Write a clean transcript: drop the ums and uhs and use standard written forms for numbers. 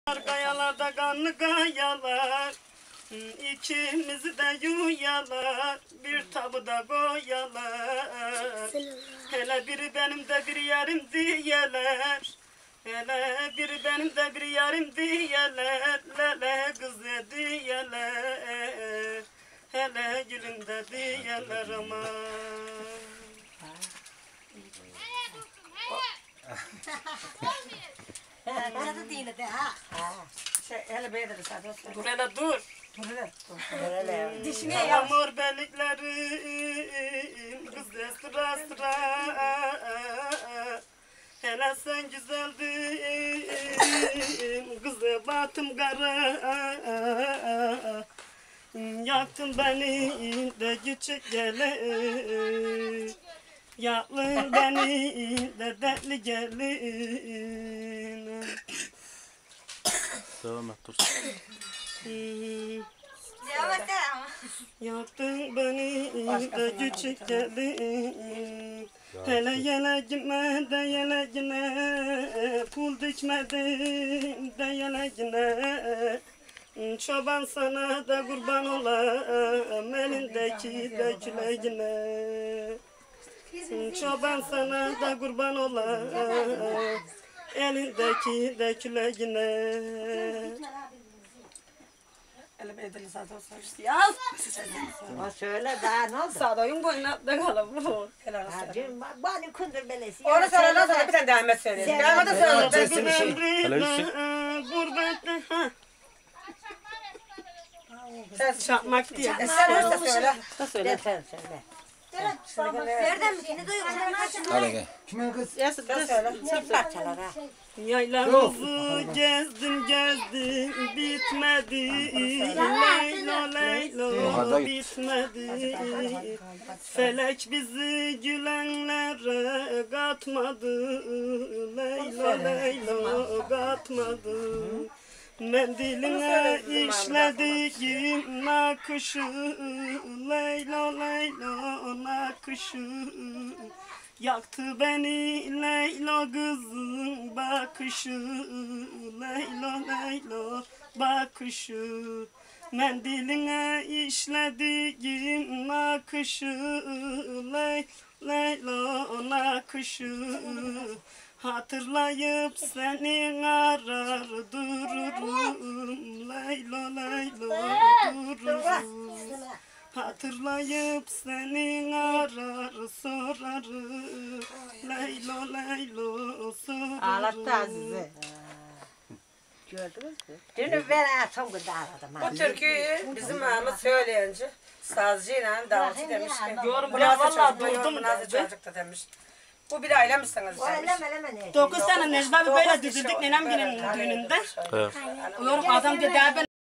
Kayalarda kanlı kayalar, ikimizi de yuyalar, bir tabuda koyalar. Hele biri benim de bir yarim diyeler, hele biri benim de bir yarim diyeler, lele kız diyeler, hele gülüm de diyeler ama. Burada değil de ha. Hele böyle de sadece. Dur hele dur. Dişine yap. Yağmur beliklerim kızı sıra sıra. Hele sen güzeldin kızı batım kara. Yaktın beni de küçük gelin. Yaktın beni de dertli gelin. Devam et dur. Devam et ama. Yaktın beni de küçük gelin. Hele yeleğine de yeleğine, pul dikmedim de yeleğine. Çoban sana da kurban olam, elindeki de küleğine. Çoban sana da kurban olam, elindeki de küleğine. Hele böyle de sadece olsun. Yaz! O söyle daha ne oldu? Sağdayım boyuna da kalıp bu. Hele olsun. Hacım bana kundur belesi. Onu söyle lan sana bir tane devam et söyle. Devam et söyle. Sesli bir şey. Hele Hüsnü. Gurbette ha. Sen Çakmak diye. sen de söyle. Söyle sen söyle. Nereden mi? Seni duyuyorum. Hadi gel. Sen söyle. Çift parçalar ha. Yaylamızı gezdim gezdim bitmedi. Leylo leylo bitmedi. Felek bizi gülenlere katmadı. Leylo leylo katmadı. Mendiline işlediğim nakışı, leylo leylo nakışı. Yaktı beni leylo kızın bakışı, leylo leylo bakışı. Mendiline işlediğim nakışı, leylo nakışı. Hatırlayıp seni arar dururum, leylo leylo dururum. Hatırlayıp seni arar sorarım, leylo leylo sorarım. Ağlattı Azize. Gördünüz mü? Dün ben son günde aradım. Bu türküyü bizim Mahmut söyleyince sazcıyla davulcu demiş ki Yorum bu ya nasıl vallahi çocuk, duydum bu nasıl da. çocuk da demiş. Bu bir aile misiniz O demiş. eleme ne? 9 sene Necmi abi böyle Dokuz kişi düdüldük oldu, nenem böyle. günün düğününde. Evet. Yorum adam dedi abi